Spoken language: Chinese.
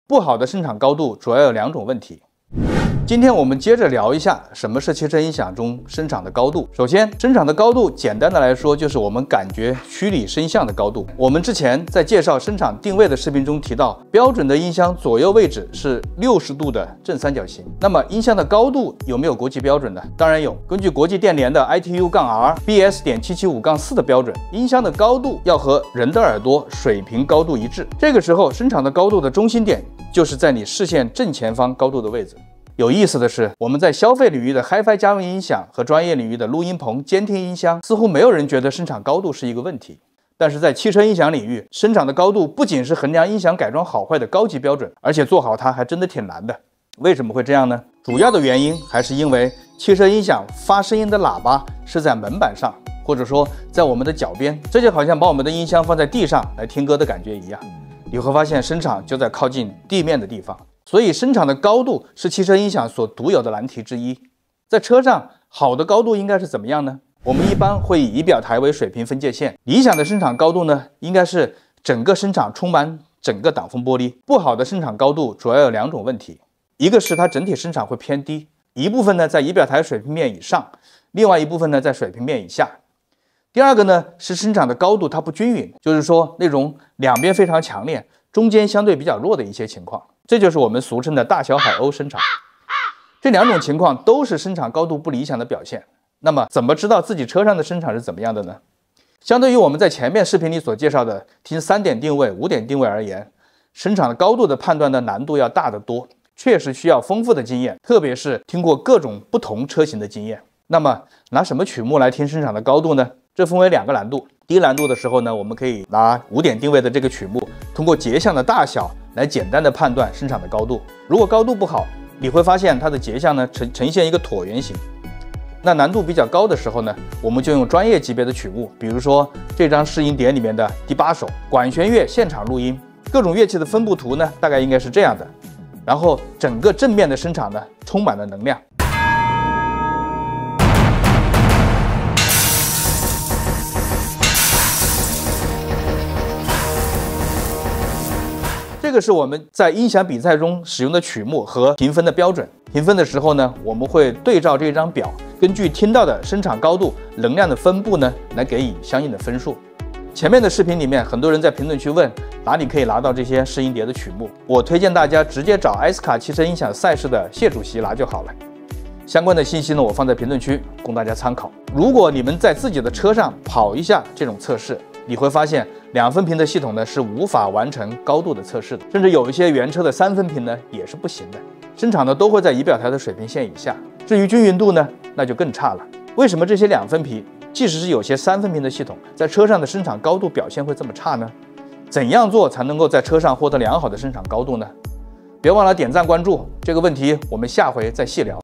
不好的声场高度主要有2种问题。今天我们接着聊一下什么是汽车音响中声场的高度。首先，声场的高度简单的来说就是我们感觉虚拟声像的高度。我们之前在介绍声场定位的视频中提到，标准的音箱左右位置是60度的正三角形。那么音箱的高度有没有国际标准呢？当然有，根据国际电联的 ITU-R BS.775-4的标准，音箱的高度要和人的耳朵水平高度一致。这个时候，声场的高度的中心点就是在你视线正前方高度的位置。有意思的是，我们在消费领域的 Hi-Fi 家用音响和专业领域的录音棚、监听音箱，似乎没有人觉得声场高度是一个问题。但是在汽车音响领域，声场的高度不仅是衡量音响改装好坏的高级标准，而且做好它还真的挺难的。为什么会这样呢？主要的原因还是因为汽车音响发声音的喇叭是在门板上，或者说在我们的脚边，这就好像把我们的音箱放在地上来听歌的感觉一样。你会发现声场就在靠近地面的地方。所以声场的高度是汽车音响所独有的难题之一。在车上，好的高度应该是怎么样呢？我们一般会以仪表台为水平分界线。理想的声场高度呢，应该是整个声场充满整个挡风玻璃。不好的声场高度主要有2种问题，一个是它整体声场会偏低，一部分呢在仪表台水平面以上，另外一部分呢在水平面以下。第二个呢是声场的高度它不均匀，就是说那种两边非常强烈，中间相对比较弱的一些情况。这就是我们俗称的大小海鸥声场。这2种情况都是声场高度不理想的表现。那么怎么知道自己车上的声场是怎么样的呢？相对于我们在前面视频里所介绍的听3点定位、5点定位而言，声场的高度的判断的难度要大得多，确实需要丰富的经验，特别是听过各种不同车型的经验。那么拿什么曲目来听声场的高度呢？这分为2个难度。低难度的时候呢，我们可以拿5点定位的这个曲目，通过节相的大小来简单的判断声场的高度。如果高度不好，你会发现它的节相呢呈现一个椭圆形。那难度比较高的时候呢，我们就用专业级别的曲目，比如说这张试音碟里面的第8首管弦乐现场录音，各种乐器的分布图呢大概应该是这样的，然后整个正面的声场呢充满了能量。这个是我们在音响比赛中使用的曲目和评分的标准。评分的时候呢，我们会对照这张表，根据听到的声场高度、能量的分布呢，来给予相应的分数。前面的视频里面，很多人在评论区问哪里可以拿到这些试音碟的曲目，我推荐大家直接找艾斯卡汽车音响赛事的谢主席拿就好了。相关的信息呢，我放在评论区供大家参考。如果你们在自己的车上跑一下这种测试，你会发现2分频的系统呢是无法完成高度的测试的，甚至有一些原车的3分频呢也是不行的。声场呢都会在仪表台的水平线以下。至于均匀度呢，那就更差了。为什么这些2分频，即使是有些3分频的系统，在车上的声场高度表现会这么差呢？怎样做才能够在车上获得良好的声场高度呢？别忘了点赞关注，这个问题我们下回再细聊。